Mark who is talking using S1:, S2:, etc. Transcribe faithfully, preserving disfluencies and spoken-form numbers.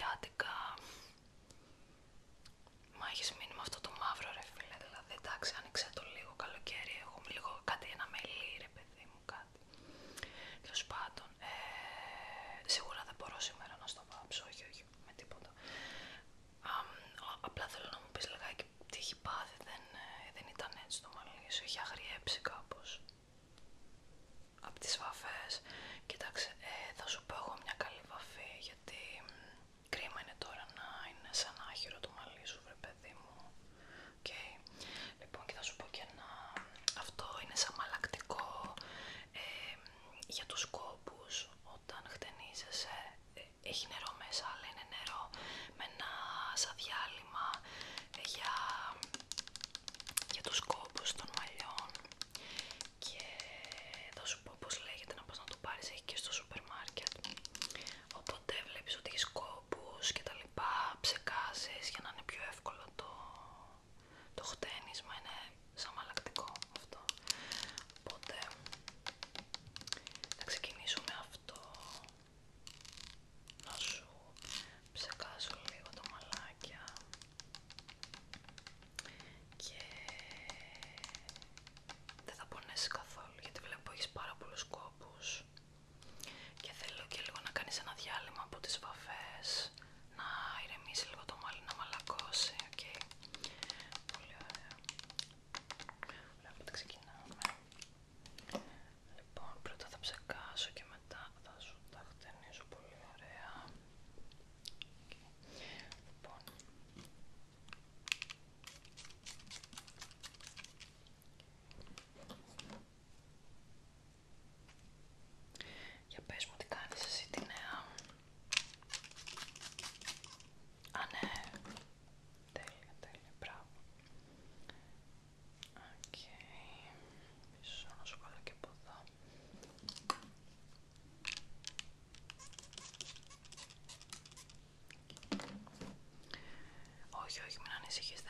S1: χριστουγεννιάτικα. Μα έχεις μείνει με αυτό το μαύρο ρε φίλε, δηλαδή εντάξει άνοιξε το λίγο καλοκαίρι, έχουμε λίγο κάτι ένα μελί ρε παιδί μου, κάτι. Τέλος πάντων, ε, σίγουρα δεν μπορώ σήμερα να στο βάψω, όχι όχι, με τίποτα. Α, απλά θέλω να μου πεις λιγάκι τι έχει πάθει, δεν, δεν ήταν έτσι το μαλλί σου, έχει αγριέψει κάπως. Από τις βαφές, κοίταξε, ε, θα σου πω εγώ μια καλή βαφή, γιατί κρίμα είναι τώρα να είναι σαν άχυρο το μαλλί σου, βρε παιδί μου. Okay. Λοιπόν, και θα σου πω και ένα, αυτό είναι σαν μαλακτικό ε, για τους κόπους, όταν χτενίζεσαι, ε, έχει νερό μέσα, αλλά είναι νερό με ένα σαν διάλειμμα ε, για, για τους κόπους των μαλλιών. Και θα σου πω πώς λέγεται, να πας να το πάρεις, έχει και στο σούπερ μάρκετ. Οπότε βλέπεις ότι έχεις κόπους και τα λοιπά, ψεκάζεις για να είναι πιο εύκολο το, το χτένισμα, είναι σαν μαλακτικό αυτό. Οπότε θα ξεκινήσω με αυτό, να σου ψεκάσω λίγο τα μαλάκια και δεν θα πονέσει καθόλου, γιατί βλέπω έχεις πάρα πολλούς κόπους και θέλω και λίγο να κάνεις ένα διάλειμμα από τις βαφές, να ηρεμήσει λίγο το μαλλί, να μαλακώσει, οκ. Okay. Πολύ ωραία. Ωραία, οπότε ξεκινάμε. Λοιπόν, πρώτα θα ψεκάσω και μετά θα σου τα χτενίσω πολύ ωραία. Okay. Λοιπόν, για πες μου τι κάνεις εσύ τη νέα. Α, ναι. Τέλεια, τέλεια, μπράβο. Οκ. Okay. Πίσω να σου βάλω και από εδώ. Όχι, όχι, μην ανησυχείς,